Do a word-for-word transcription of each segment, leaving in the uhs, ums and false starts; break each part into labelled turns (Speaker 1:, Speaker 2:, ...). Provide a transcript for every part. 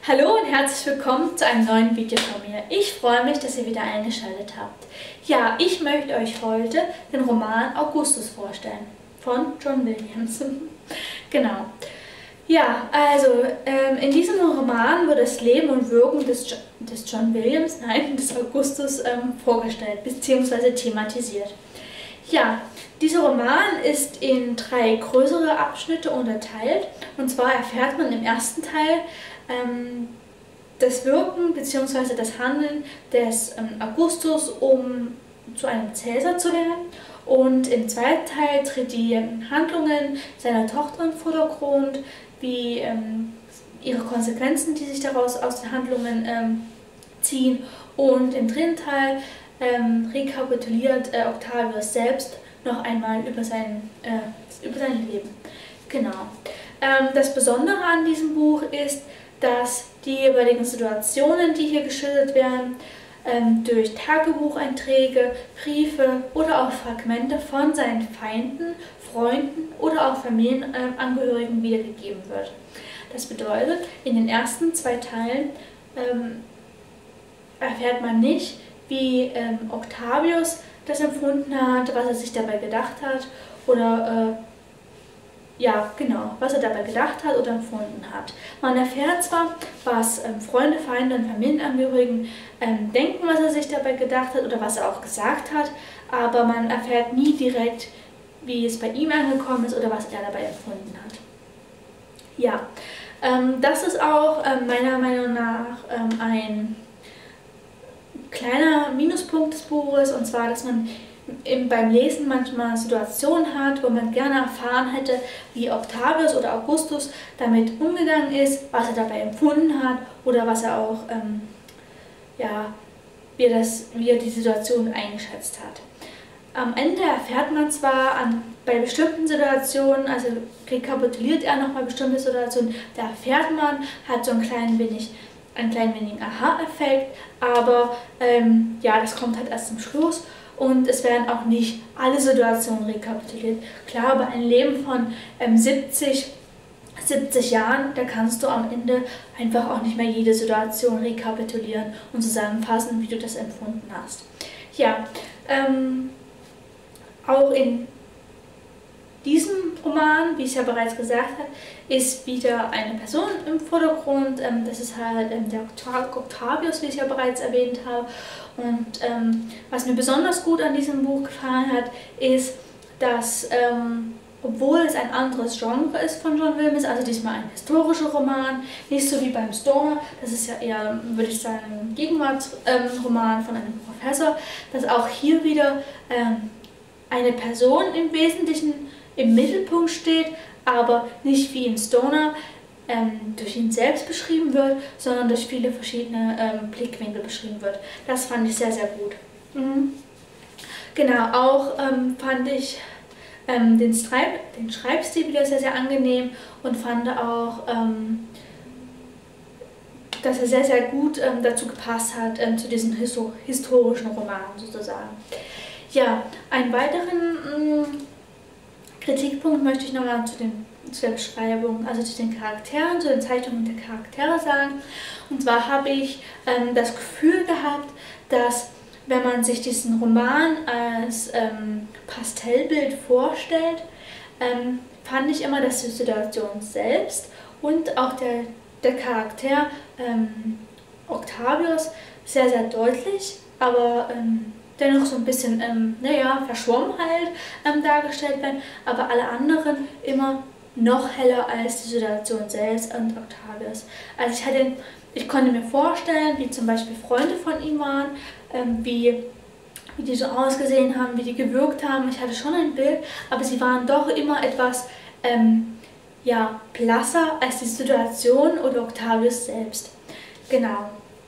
Speaker 1: Hallo und herzlich willkommen zu einem neuen Video von mir. Ich freue mich, dass ihr wieder eingeschaltet habt. Ja, ich möchte euch heute den Roman Augustus vorstellen von John Williams. Genau. Ja, also ähm, in diesem Roman wird das Leben und Wirken des, jo des John Williams, nein, des Augustus ähm, vorgestellt bzw. thematisiert. Ja, dieser Roman ist in drei größere Abschnitte unterteilt. Und zwar erfährt man im ersten Teil ähm, das Wirken bzw. das Handeln des ähm, Augustus, um zu einem Cäsar zu werden. Und im zweiten Teil tritt die ähm, Handlungen seiner Tochter im Vordergrund, wie ähm, ihre Konsequenzen, die sich daraus aus den Handlungen ähm, ziehen. Und im dritten Teil ähm, rekapituliert äh, Octavius selbst noch einmal über sein, äh, über sein Leben. Genau. Ähm, das Besondere an diesem Buch ist, dass die jeweiligen Situationen, die hier geschildert werden, ähm, durch Tagebucheinträge, Briefe oder auch Fragmente von seinen Feinden, Freunden oder auch Familienangehörigen wiedergegeben wird. Das bedeutet, in den ersten zwei Teilen ähm, erfährt man nicht, wie ähm, Octavius das empfunden hat, was er sich dabei gedacht hat oder äh, ja, genau, was er dabei gedacht hat oder empfunden hat. Man erfährt zwar, was ähm, Freunde, Feinde und Familienangehörigen ähm, denken, was er sich dabei gedacht hat oder was er auch gesagt hat, aber man erfährt nie direkt, wie es bei ihm angekommen ist oder was er dabei empfunden hat. Ja, ähm, das ist auch ähm, meiner Meinung nach ähm, ein kleiner Minuspunkt des Buches, und zwar, dass man im, beim Lesen manchmal Situationen hat, wo man gerne erfahren hätte, wie Octavius oder Augustus damit umgegangen ist, was er dabei empfunden hat oder was er auch, ähm, ja, wie er, das, wie er die Situation eingeschätzt hat. Am Ende erfährt man zwar an, bei bestimmten Situationen, also rekapituliert er nochmal bestimmte Situationen, da erfährt man, hat so ein klein wenig einen kleinen wenig Aha-Effekt, aber ähm, ja, das kommt halt erst zum Schluss und es werden auch nicht alle Situationen rekapituliert. Klar, bei einem Leben von ähm, siebzig, siebzig Jahren, da kannst du am Ende einfach auch nicht mehr jede Situation rekapitulieren und zusammenfassen, wie du das empfunden hast. Ja, ähm, auch in diesem Roman, wie ich ja bereits gesagt habe, ist wieder eine Person im Vordergrund. Ähm, das ist halt ähm, der Octavius, wie ich ja bereits erwähnt habe. Und ähm, was mir besonders gut an diesem Buch gefallen hat, ist, dass, ähm, obwohl es ein anderes Genre ist von John Williams, also diesmal ein historischer Roman, nicht so wie beim Stoner, das ist ja eher, würde ich sagen, ein Gegenwartsroman ähm, von einem Professor, dass auch hier wieder ähm, eine Person im Wesentlichen im Mittelpunkt steht, aber nicht wie in Stoner ähm, durch ihn selbst beschrieben wird, sondern durch viele verschiedene ähm, Blickwinkel beschrieben wird. Das fand ich sehr, sehr gut. Mhm. Genau, auch ähm, fand ich ähm, den, Schreib den Schreibstil wieder sehr, sehr angenehm und fand auch, ähm, dass er sehr, sehr gut ähm, dazu gepasst hat, ähm, zu diesem Histo historischen Roman sozusagen. Ja, einen weiteren mh, Kritikpunkt möchte ich nochmal zu, zu der Beschreibung, also zu den Charakteren, zu den Zeichnungen der Charaktere sagen. Und zwar habe ich ähm, das Gefühl gehabt, dass, wenn man sich diesen Roman als ähm, Pastellbild vorstellt, ähm, fand ich immer, dass die Situation selbst und auch der, der Charakter ähm, Octavius sehr, sehr deutlich, aber ähm, dennoch so ein bisschen, ähm, naja, verschwommen halt ähm, dargestellt werden, aber alle anderen immer noch heller als die Situation selbst und Octavius. Also ich hatte, ich konnte mir vorstellen, wie zum Beispiel Freunde von ihm waren, ähm, wie, wie die so ausgesehen haben, wie die gewirkt haben. Ich hatte schon ein Bild, aber sie waren doch immer etwas, ähm, ja, blasser als die Situation oder Octavius selbst. Genau.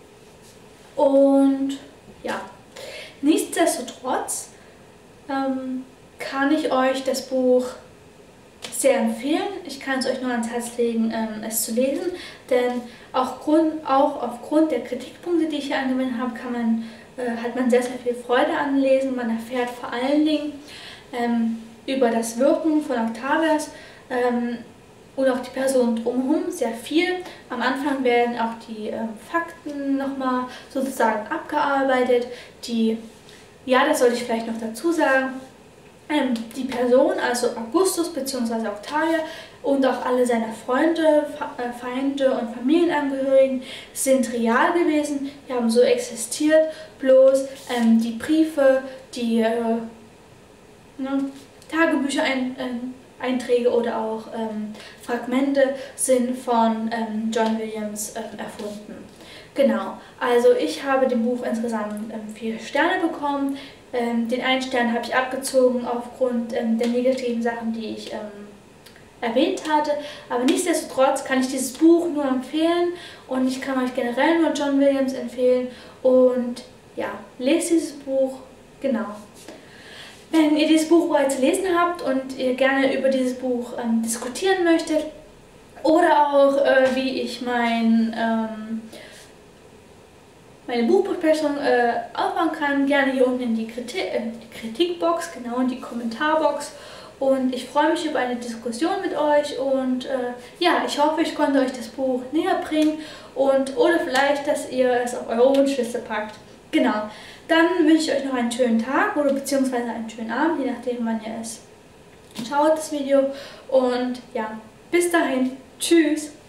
Speaker 1: Und ja. Nichtsdestotrotz ähm, kann ich euch das Buch sehr empfehlen. Ich kann es euch nur ans Herz legen, ähm, es zu lesen, denn auch, Grund, auch aufgrund der Kritikpunkte, die ich hier angewendet habe, kann man, äh, hat man sehr, sehr viel Freude an Lesen. Man erfährt vor allen Dingen ähm, über das Wirken von Octavius, ähm, und auch die Person drumherum sehr viel. Am Anfang werden auch die ähm, Fakten nochmal sozusagen abgearbeitet. Die, ja, das sollte ich vielleicht noch dazu sagen, ähm, die Person, also Augustus bzw. Octavia und auch alle seine Freunde, Feinde und Familienangehörigen sind real gewesen, die haben so existiert, bloß ähm, die Briefe, die äh, ne, Tagebücher ein, äh, Einträge oder auch ähm, Fragmente sind von ähm, John Williams äh, erfunden. Genau, also ich habe dem Buch insgesamt ähm, vier Sterne bekommen. Ähm, den einen Stern habe ich abgezogen aufgrund ähm, der negativen Sachen, die ich ähm, erwähnt hatte, aber nichtsdestotrotz kann ich dieses Buch nur empfehlen und ich kann euch generell nur John Williams empfehlen und ja, lest dieses Buch, genau. Wenn ihr dieses Buch bereits gelesen habt und ihr gerne über dieses Buch ähm, diskutieren möchtet oder auch äh, wie ich mein, ähm, meine Buchbesprechung äh, aufbauen kann, gerne hier unten in die, Kritik, äh, die Kritikbox, genau in die Kommentarbox. Und ich freue mich über eine Diskussion mit euch und äh, ja, ich hoffe, ich konnte euch das Buch näher bringen und oder vielleicht, dass ihr es auf eure Wunschliste packt. Genau, dann wünsche ich euch noch einen schönen Tag oder beziehungsweise einen schönen Abend, je nachdem, wann ihr es schaut, das Video. Und ja, bis dahin, tschüss!